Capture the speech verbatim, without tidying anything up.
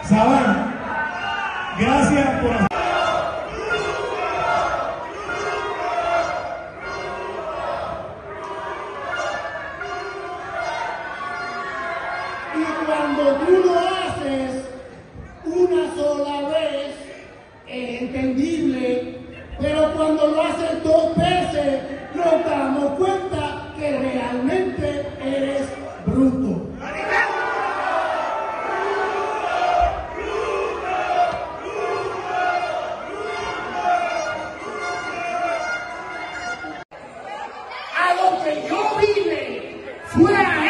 Sabán, gracias por hacer. Y cuando tú lo haces una sola vez, es entendible, pero cuando lo haces dos veces, nos damos cuenta que realmente eres bruto. A lo que yo vine fue a